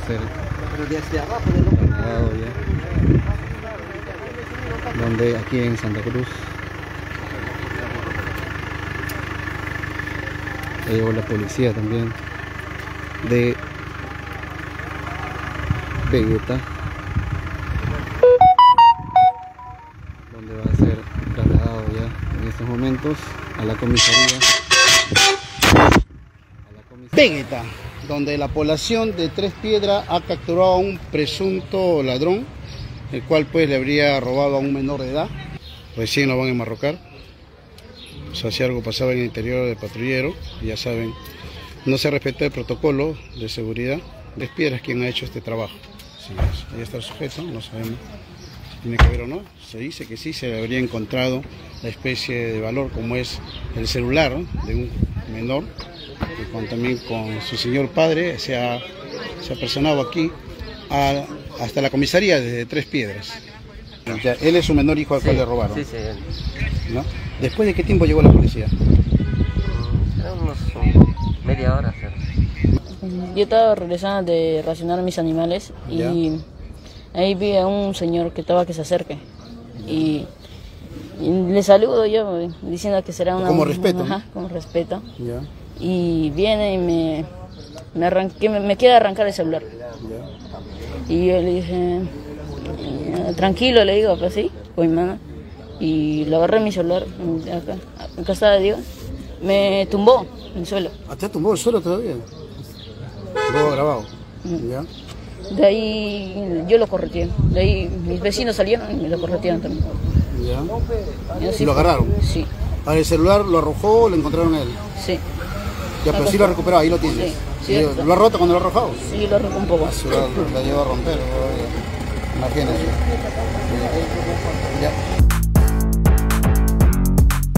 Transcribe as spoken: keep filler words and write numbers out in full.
ser Pero desde abajo de lo trasladado ya. Donde aquí en Santa Cruz llegó la policía también de Vegeta, donde va a ser trasladado ya en estos momentos a la comisaría, a la comisaría Vegeta, donde la población de Tres Piedras ha capturado a un presunto ladrón, el cual pues le habría robado a un menor de edad. Recién lo van a enmarrocar. O sea, si algo pasaba en el interior del patrullero, ya saben, no se respeta el protocolo de seguridad. Tres Piedras quien ha hecho este trabajo. Sí, ahí está el sujeto, no sabemos si tiene que ver o no. Se dice que sí, se le habría encontrado la especie de valor como es el celular, ¿no?, de un menor, y con, también con su señor padre se ha, se ha personado aquí a, hasta la comisaría desde Tres Piedras. Ya, él es su menor hijo al sí, cual le robaron. Sí, sí, él. ¿No? ¿Después de qué tiempo llegó la policía? Era unos um, media hora. ¿Sí? Yo estaba regresando de racionar mis animales y ¿Ya? ahí vi a un señor que estaba que se acerque y, y le saludo yo diciendo que será una... Como respeto. Ajá, como respeto. Ya, Y viene y me, me, arranque, me, me quiere arrancar el celular. ya. Y yo le dije, tranquilo, le digo, pues sí, con mi mano. Y le agarré mi celular, acá, acá está, digo, me tumbó en el suelo. ¿Ah, te ha tumbado el suelo todavía? Luego grabado. Mm. ¿Ya? De ahí yo lo correteé, de ahí mis vecinos salieron y me lo corretearon también. ¿Ya? Y así ¿Y lo fue. agarraron? Sí, Ah, el celular lo arrojó o lo encontraron a él. sí. Ya, pero sí lo recuperó, ahí lo tienes. Sí, sí, ¿Y está. ¿Lo ha roto cuando lo ha arrojado? Sí, lo arrojó un poco. Se lo, lo llevó a romper, imagínate. Ya.